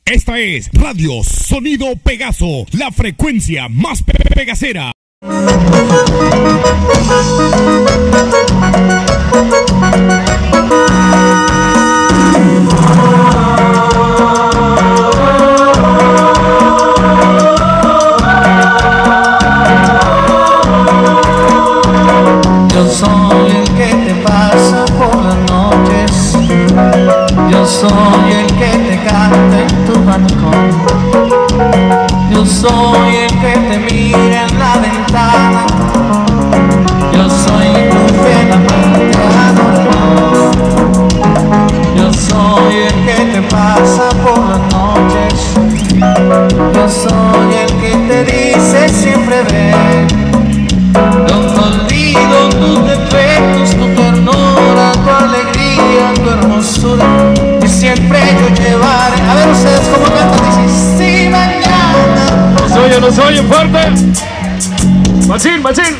Esta es Radio Sonido Pegaso, la frecuencia más pegasera. Yo soy el que te pasa por las noches, yo soy el que te canta en tu balcón, yo soy el que te mira en la ventana, yo soy tu fiel amante adorador, yo soy el que te pasa por las noches, yo soy el que te dice siempre ven. No olvido tus defectos, tu ternura, tu alegría, tu hermosura, y siempre yo llevaré. A ver ustedes cómo cantan, dicen, si mañana. Nos oye fuerte. Machín, machín.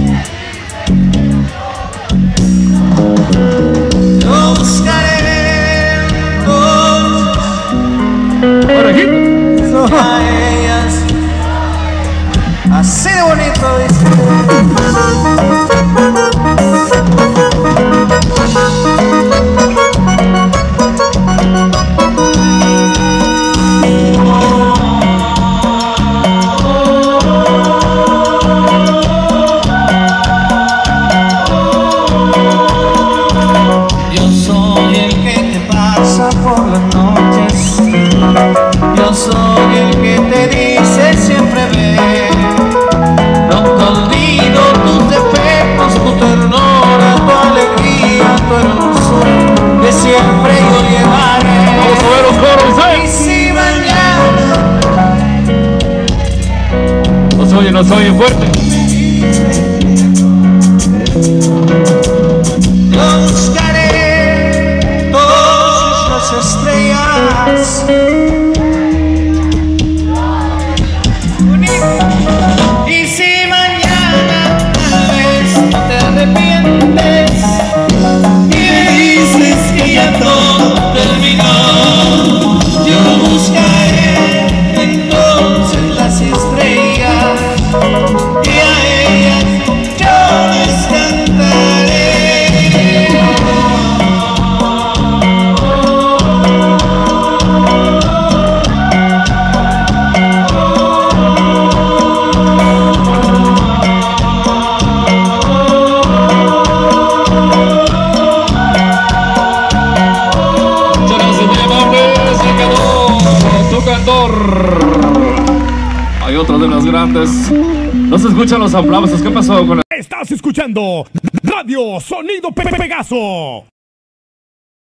Yo buscaré Por aquí. a ellas. Así de bonito dice. Yo soy el que te pasa por las noches, yo soy el que te dice siempre ven. No te olvido tus defectos, tu ternura, tu alegría, tu hermosura, que siempre yo llevaré. Vamos a ver los coros, Y si mañana nos oye fuerte. yo buscaré todas las estrellas. Y si mañana tal vez te arrepientes y dices que ya todo terminó, yo buscaré entonces las estrellas y a ellas yo les cantaré. Hay otra de las grandes. No se escuchan los aplausos. ¿Qué pasó con la... Estás escuchando Radio Sonido Pegaso.